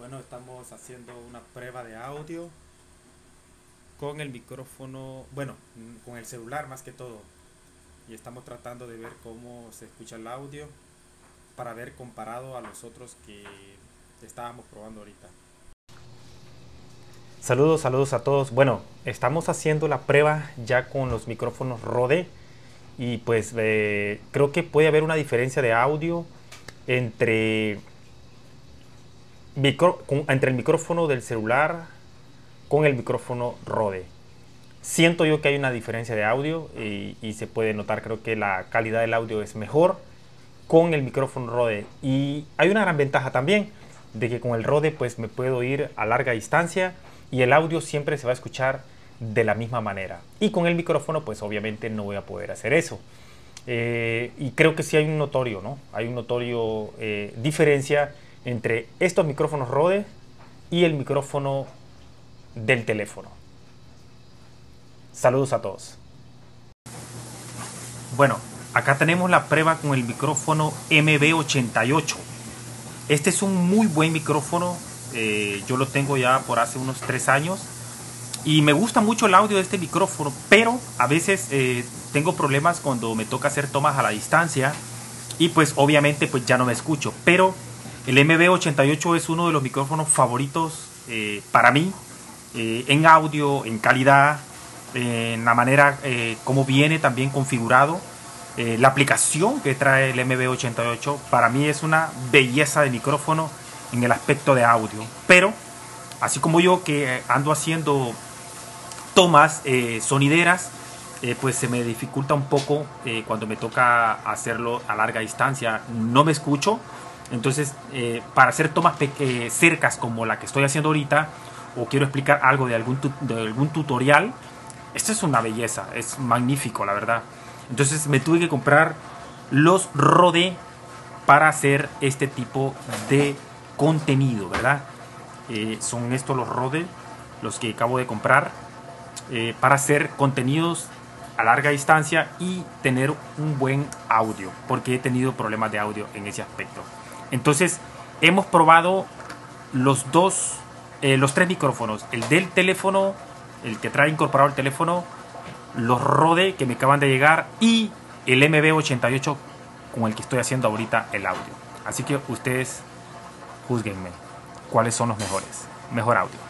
Bueno, estamos haciendo una prueba de audio con el micrófono, bueno, con el celular más que todo. Y estamos tratando de ver cómo se escucha el audio para ver comparado a los otros que estábamos probando ahorita. Saludos a todos. Bueno, estamos haciendo la prueba ya con los micrófonos Rode y pues creo que puede haber una diferencia de audio entre entre el micrófono del celular con el micrófono Rode. Siento yo que hay una diferencia de audio y se puede notar, creo que la calidad del audio es mejor con el micrófono Rode. Y hay una gran ventaja también, de que con el Rode pues me puedo ir a larga distancia y el audio siempre se va a escuchar de la misma manera. Y con el micrófono pues obviamente no voy a poder hacer eso. Y creo que sí hay un notorio, ¿no? Hay un notorio diferencia entre estos micrófonos Rode y el micrófono del teléfono. Saludos a todos. Bueno, acá tenemos la prueba con el micrófono MB88. Este es un muy buen micrófono. Yo lo tengo ya por hace unos 3 años. Y me gusta mucho el audio de este micrófono, pero a veces tengo problemas cuando me toca hacer tomas a la distancia. Y pues obviamente pues ya no me escucho. Pero el MB88 es uno de los micrófonos favoritos para mí. En audio, en calidad, en la manera como viene también configurado. La aplicación que trae el MB88 para mí es una belleza de micrófono en el aspecto de audio. Pero así como yo que ando haciendo tomas sonideras, pues se me dificulta un poco cuando me toca hacerlo a larga distancia. No me escucho. Entonces para hacer tomas cercas como la que estoy haciendo ahorita, o quiero explicar algo de algún tutorial, esto es una belleza, es magnífico la verdad. Entonces me tuve que comprar los Rode para hacer este tipo de contenido, ¿verdad? Son estos los Rode, los que acabo de comprar para hacer contenidos a larga distancia y tener un buen audio, porque he tenido problemas de audio en ese aspecto. Entonces hemos probado los 3 micrófonos, el del teléfono, el que trae incorporado el teléfono, los Rode que me acaban de llegar y el MB88 con el que estoy haciendo ahorita el audio. Así que ustedes juzguenme cuáles son los mejores, mejor audio.